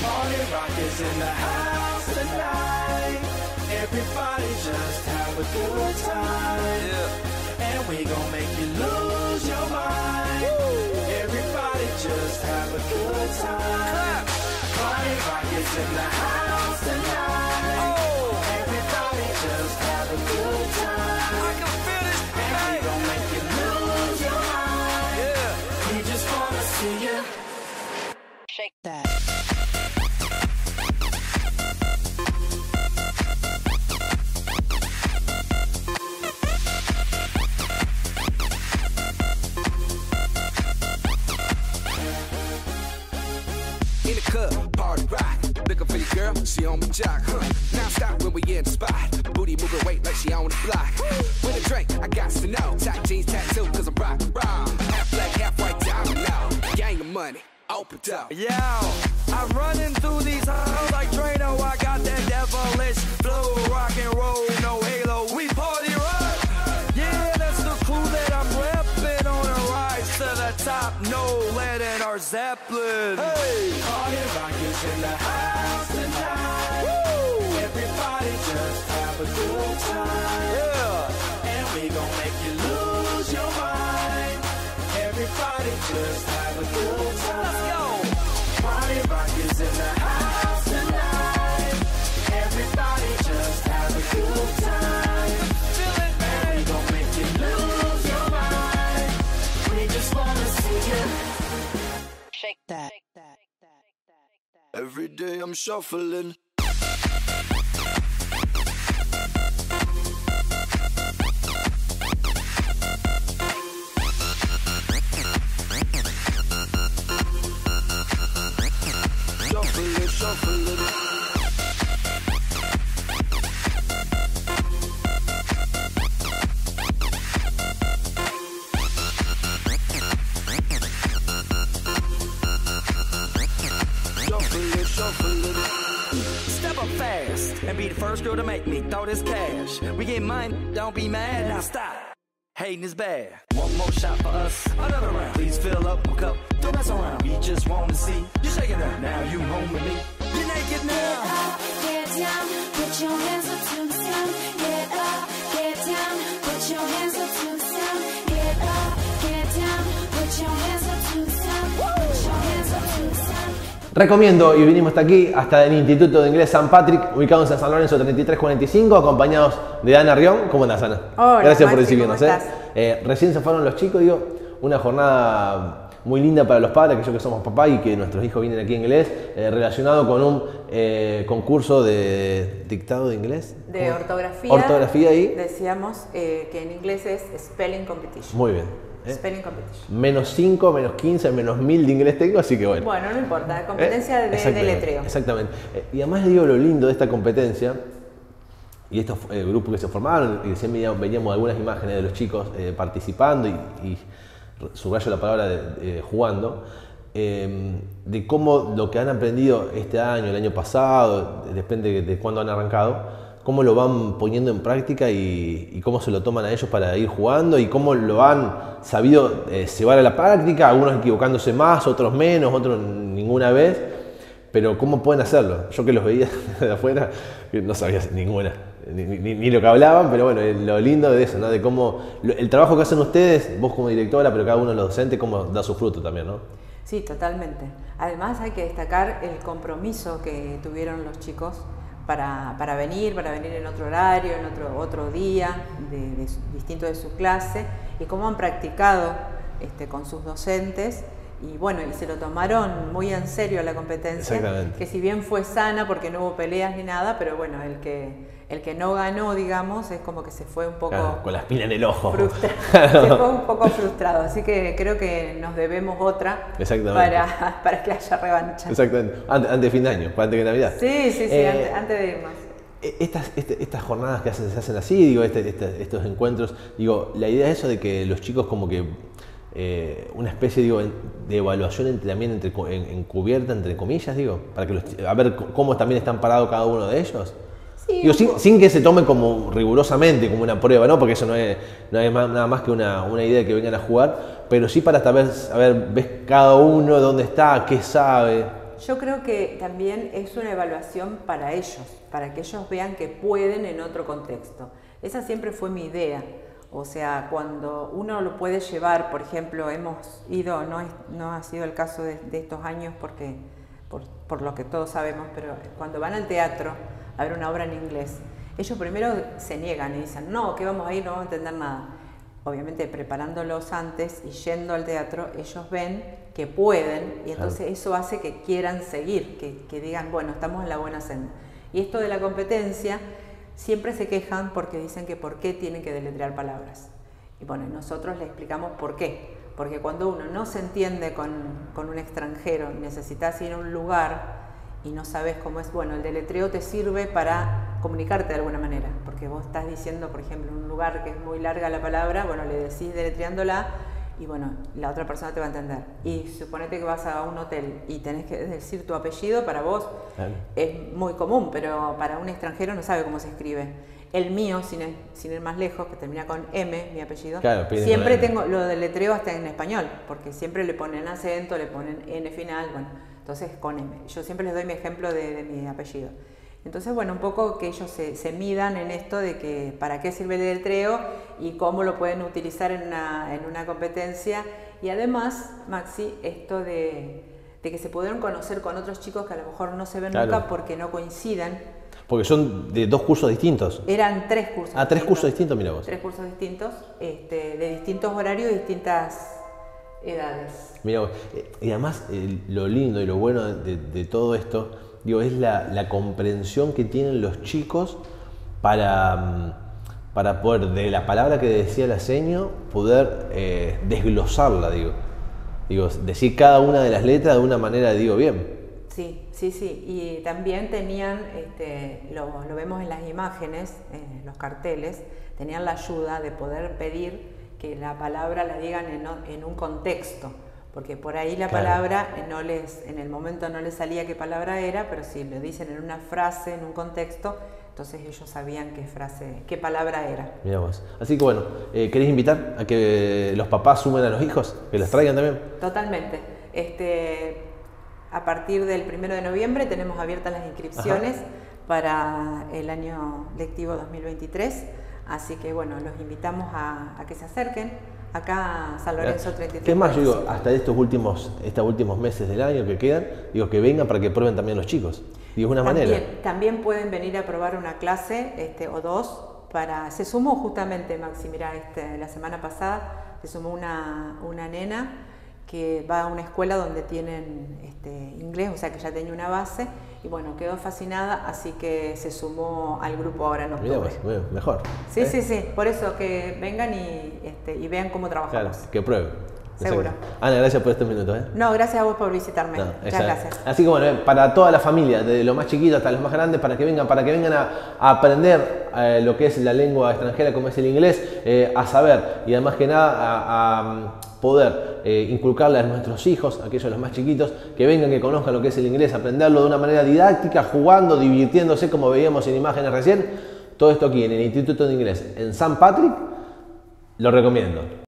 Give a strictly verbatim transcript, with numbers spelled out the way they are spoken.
Party rock is in the house tonight. Everybody just have a good time. Yeah. And we gon' make you lose your mind. Woo. Everybody just have a good time. Party rock is in the house tonight. Oh. Everybody just have a good time. I can feel this. And we gon' make you lose your mind. Yeah. We just wanna see you shake that. In the club, party rock. Looking for your girl, she on me jock, huh? Now stop when we in the spot. Booty moving weight like she on the block. With a drink, I got to know. Tight jeans, tattoo, cause I'm rock, rock. Half black, half white, diamond now. Gang of money, open up. Yo, I'm running through these halls like Drano. I got that devilish flow, rock and roll, no halo. We party rock. Yeah, that's the crew that I'm repping on a rise to the top. No lead in our Zeppelin. Hey, party rock is in the house tonight. Woo! Everybody just have a good time. Yeah, and we gon' make you lose your mind. Everybody just have a good time. Let's go. Party rock is in the house tonight. Everybody just have a good time. Feel it, man. And we gon' make you lose your mind. We just wanna see you shake that. Every day I'm shuffling. Shuffling, shuffling. Step up fast and be the first girl to make me throw this cash. We get money, don't be mad, now stop. Hating is bad. One more shot for us, another round. Please fill up a cup, don't mess around. We just want to see you shaking up. Now you home with me. You're naked now. Get up, get down, put your hands up to the sound. Get up, get down, put your hands up to the sound. Get up, get down, put your hands up to the sound. Put your hands up to the sound. Recomiendo, y vinimos hasta aquí, hasta el Instituto de Inglés San Patrick, ubicados en San Lorenzo treinta y tres cuarenta y cinco, acompañados de Ana Rión. ¿Cómo andás, Ana? Hola, gracias por Maxi, recibirnos. ¿cómo ¿eh? estás? Eh, recién se fueron los chicos, digo, una jornada muy linda para los padres, que yo que somos papá y que nuestros hijos vienen aquí en inglés, eh, relacionado con un eh, concurso de dictado de inglés. De ¿Cómo? ortografía. Ortografía y... Decíamos eh, que en inglés es Spelling Competition. Muy bien. ¿eh? Spelling Competition. Menos cinco, menos quince, menos mil de inglés tengo, así que bueno. Bueno, no importa, competencia ¿Eh? de, de letreo. Exactamente. Eh, y además digo lo lindo de esta competencia, y estos eh, grupos que se formaron, y recién veíamos, veíamos algunas imágenes de los chicos eh, participando y, y subrayo la palabra de, de, jugando, eh, de cómo lo que han aprendido este año, el año pasado, depende de, de cuándo han arrancado, cómo lo van poniendo en práctica y, y cómo se lo toman a ellos para ir jugando y cómo lo han sabido eh, llevar a la práctica, algunos equivocándose más, otros menos, otros ninguna vez, pero cómo pueden hacerlo. Yo que los veía de afuera, no sabía ninguna, ni, ni, ni lo que hablaban, pero bueno, lo lindo de eso, ¿no? De cómo el trabajo que hacen ustedes, vos como directora, pero cada uno de los docentes, cómo da su fruto también, ¿no? Sí, totalmente. Además hay que destacar el compromiso que tuvieron los chicos para, para venir, para venir en otro horario, en otro, otro día, de, de, distinto de su clase, y cómo han practicado este, con sus docentes. Y bueno, y se lo tomaron muy en serio la competencia, que si bien fue sana porque no hubo peleas ni nada, pero bueno, el que, el que no ganó, digamos, es como que se fue un poco... Claro, con la espina en el ojo. Frustrado, se fue un poco frustrado, así que creo que nos debemos otra para, para que haya revancha. Exactamente, antes, antes de fin de año, antes de Navidad. Sí, sí, sí, eh, antes, antes de irnos. Estas, este, estas jornadas que hacen, se hacen así, digo, este, este, estos encuentros, digo, la idea es eso de que los chicos como que eh, una especie digo, de evaluación entre, también entre, en, encubierta, entre comillas, digo, para que los, a ver cómo también están parados cada uno de ellos. Sí, digo, sin, sin que se tome como rigurosamente como una prueba, ¿no? Porque eso no es, no es más, nada más que una, una idea de que vengan a jugar, pero sí para saber, saber, ves cada uno dónde está, qué sabe. Yo creo que también es una evaluación para ellos, para que ellos vean que pueden en otro contexto. Esa siempre fue mi idea. O sea, cuando uno lo puede llevar, por ejemplo, hemos ido, no, es, no ha sido el caso de, de estos años porque, por, por lo que todos sabemos, pero cuando van al teatro a ver una obra en inglés, ellos primero se niegan y dicen, no, que vamos a ir, no vamos a entender nada. Obviamente preparándolos antes y yendo al teatro, ellos ven que pueden y entonces claro. Eso hace que quieran seguir, que, que digan, bueno, estamos en la buena senda. Y esto de la competencia, siempre se quejan porque dicen que por qué tienen que deletrear palabras. Y bueno, nosotros les explicamos por qué. Porque cuando uno no se entiende con, con un extranjero, necesitas ir a un lugar y no sabes cómo es, bueno, el deletreo te sirve para comunicarte de alguna manera. Porque vos estás diciendo, por ejemplo, en un lugar que es muy larga la palabra, bueno, le decís deletreándola y bueno, la otra persona te va a entender. Y suponete que vas a un hotel y tenés que decir tu apellido, para vos claro. Es muy común, pero para un extranjero no sabe cómo se escribe. El mío, sin ir, sin ir más lejos, que termina con M, mi apellido, claro, siempre tengo lo deletreo hasta en español, porque siempre le ponen acento, le ponen N final, bueno, entonces con M. Yo siempre les doy mi ejemplo de, de mi apellido. Entonces, bueno, un poco que ellos se, se midan en esto de que para qué sirve el deletreo y cómo lo pueden utilizar en una, en una competencia. Y además, Maxi, esto de, de que se pudieron conocer con otros chicos que a lo mejor no se ven claro. Nunca porque no coinciden. Porque son de dos cursos distintos. Eran tres cursos. Ah, tres distintos. cursos distintos, mira vos. Tres cursos distintos, este, de distintos horarios y distintas edades. Mira vos. Y además, eh, lo lindo y lo bueno de, de todo esto, digo, es la, la comprensión que tienen los chicos para, para poder, de la palabra que decía la seño, poder eh, desglosarla, digo. Digo, decir cada una de las letras de una manera, digo, bien. Sí, sí, sí. Y también tenían, este, lo, lo vemos en las imágenes, eh, los carteles, tenían la ayuda de poder pedir que la palabra la digan en, en un contexto. Porque por ahí la claro. palabra, no les, en el momento no les salía qué palabra era, pero si lo dicen en una frase, en un contexto, entonces ellos sabían qué frase, qué palabra era. Mirá vos. Así que bueno, eh, ¿querés invitar a que los papás sumen a los hijos? ¿Que los traigan también? Totalmente. Este, a partir del primero de noviembre tenemos abiertas las inscripciones Ajá. para el año lectivo dos mil veintitrés. Así que bueno, los invitamos a, a que se acerquen. Acá San Lorenzo treinta y tres. ¿Qué más? Yo digo, hasta estos últimos, estos últimos meses del año que quedan, digo, que vengan para que prueben también los chicos. Digo, es una también, manera. También pueden venir a probar una clase este, o dos. Para, se sumó justamente, Maxi, mira, este, la semana pasada se sumó una, una nena que va a una escuela donde tienen este, inglés, o sea que ya tenía una base, y bueno, quedó fascinada, así que se sumó al grupo ahora en octubre. Mirá, pues, mejor. Sí, ¿eh? sí, sí, por eso que vengan y, este, y vean cómo trabajamos. Claro, que prueben. Seguro. Ana, gracias por estos minutos. ¿eh? No, gracias a vos por visitarme. No, Muchas gracias. Así que bueno, para toda la familia, desde los más chiquitos hasta los más grandes, para que vengan, para que vengan a, a aprender eh, lo que es la lengua extranjera, como es el inglés, eh, a saber y además que nada a, a poder eh, inculcarle a nuestros hijos, aquellos los más chiquitos, que vengan, que conozcan lo que es el inglés, aprenderlo de una manera didáctica, jugando, divirtiéndose, como veíamos en imágenes recién. Todo esto aquí en el Instituto de Inglés en San Patrick, lo recomiendo.